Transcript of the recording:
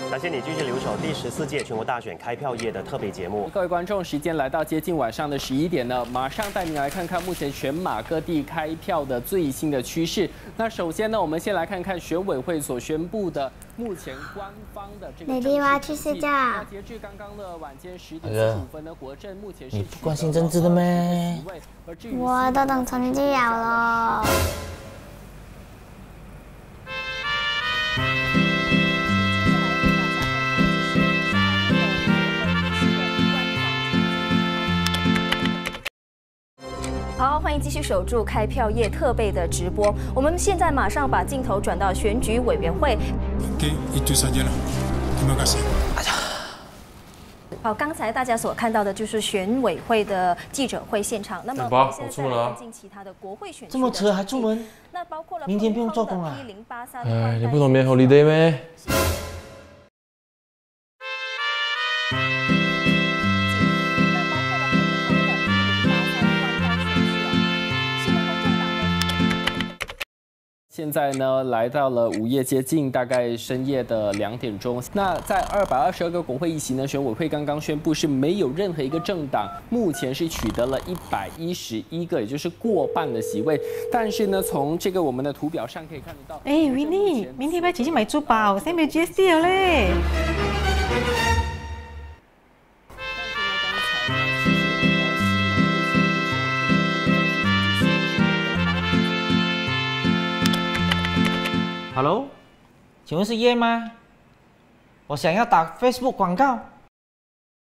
感谢你继续留守第14届全国大选开票夜的特别节目。 各位观众，时间来到接近晚上的11点了，马上带您来看看目前全马各地开票的最新的趋势。那首先呢，我们先来看看选委会所宣布的目前官方的这个正式成绩。那截至刚刚的晚间10点45分呢，国政目前是你不关心政治的咩？ 我都等成绩了咯。 好，欢迎继续守住开票夜特备的直播。我们现在马上把镜头转到选举委员会。好，刚才大家所看到的就是选委会的记者会现场。那么我们现在再来看进其他的国会选区。 这么迟还出门？ 那包括了明天不用做工啊？ 哎，你不懂没 holiday 咩？ 现在呢，来到了午夜接近大概深夜的2点钟。那在222个国会议席呢，选委会刚刚宣布是没有任何一个政党目前是取得了111个，也就是过半的席位。但是呢，从这个我们的图表上可以看得到， 哎 ，Winnie， 明天姐姐买珠宝，现在没有 GST 了嘞。 Hello， 请问是叶吗？我想要打 Facebook 广告。